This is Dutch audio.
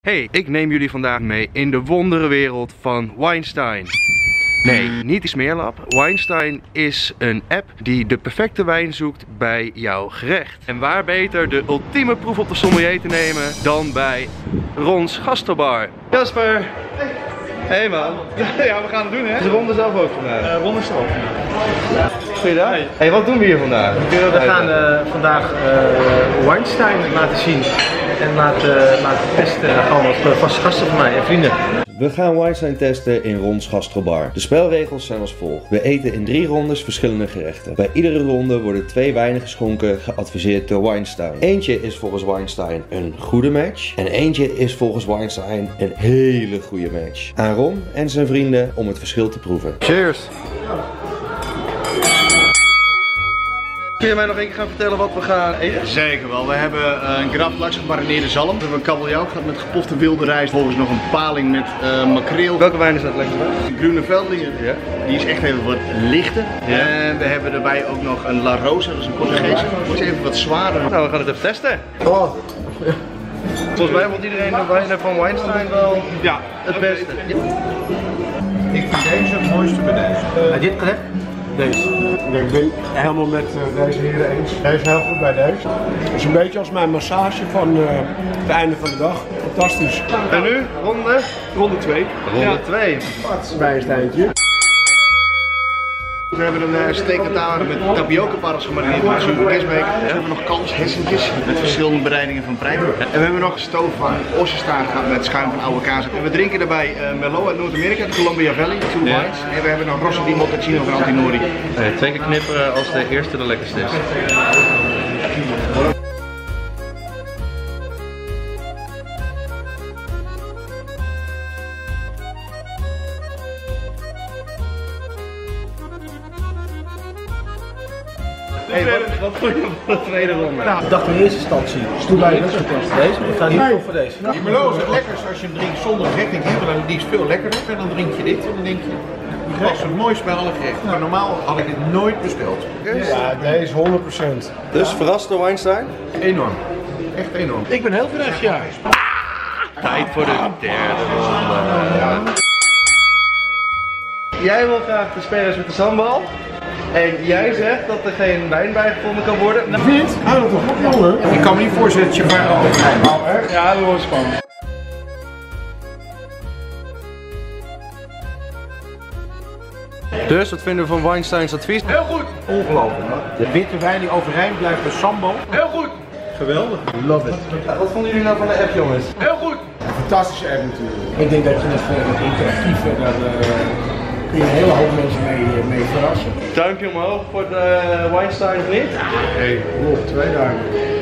Hey, ik neem jullie vandaag mee in de wonderenwereld van Winestein. Nee, niet die smeerlap. Winestein is een app die de perfecte wijn zoekt bij jouw gerecht. En waar beter de ultieme proef op de sommelier te nemen dan bij Ron's Gastrobar. Jasper! Hey man! Ja, we gaan het doen hè? Is Ron er zelf ook vandaag? Ron is er ook vandaag. Goeiedag. Hey, wat doen we hier vandaag? We gaan vandaag Winestein laten zien en laten testen. Gewoon wat vaste gasten van mij en vrienden. We gaan Winestein testen in Ron's Gastrobar. De spelregels zijn als volgt. We eten in 3 rondes verschillende gerechten. Bij iedere ronde worden 2 wijnen geschonken, geadviseerd door Winestein. Eentje is volgens Winestein een goede match en eentje is volgens Winestein een hele goede match. Aan Ron en zijn vrienden om het verschil te proeven. Cheers! Kun je mij nog één keer gaan vertellen wat we gaan eten? Zeker wel. We hebben een graf laks gemarineerde zalm. We hebben een kabeljauw gehad met gepofte wilde rijst. Vervolgens nog een paling met makreel. Welke wijn is dat lekker bij? De Groene Veltlingen. Ja. Die is echt even wat lichter. Ja. En we hebben erbij ook nog een La Rosa, dat is een Portugese. Die is even wat zwaarder. Nou, we gaan het even testen. Oh. Volgens mij vond iedereen de wijnen van Winestein wel Ja, het beste. Ja. Ik vind deze het mooiste bij deze. Dit gerecht? Deze. Ik ben helemaal met deze heren eens. Deze is heel goed bij deze. Het is een beetje als mijn massage van het einde van de dag. Fantastisch. En nu, Ronde 2. ronde 2. Bij een steintje. we hebben een steak-tartare met tapioca-parels gemarineerd met zoetbekesbeek. We hebben nog kalfshessentjes met verschillende bereidingen van prei. En we hebben nog stoof van ossenstaart gehad met schuim van oude kaas. En we drinken daarbij Merlot uit Noord-Amerika, de Columbia Valley, 2 wines. En we hebben nog Rosso di Montalcino van Antinori. 2 keer knipperen als de eerste de lekkerste is. Hey, wat vond je van de tweede ronde? Nou, ik dacht in eerste instantie, stoel bij deze. Ik ga niet voor deze. Die Merlot is het lekkerst als je hem drinkt zonder gerecht. Die is veel lekkerder. En dan drink je dit en dan denk je, die was het mooiste bij alle gerechten. Maar normaal had ik dit nooit besteld. Ja, deze 100%. Dus verrast door Winestein? Enorm. Echt enorm. Ik ben heel verrast, ja. Tijd voor de derde ronde. Jij wil graag de spelers met de sambal. En jij zegt dat er geen wijn bij gevonden kan worden. Nou, Niet? Hou dat toch op, jongen. Ik kan me niet voorstellen dat je maar overrijdt. Nou, echt? Ja, dat was spannend. dus wat vinden we van Winesteins advies? Heel goed. Ongelooflijk. De witte wijn die overeind blijft bij Sambo. Heel goed. Geweldig. Love it. Wat vonden jullie nou van de app, jongens? Heel goed. Een fantastische app natuurlijk. Ik denk dat je het interactief daar kun je een hele hoop mensen mee verrassen. Duimpje omhoog voor de Winestein of niet? Hey, op 2 dagen.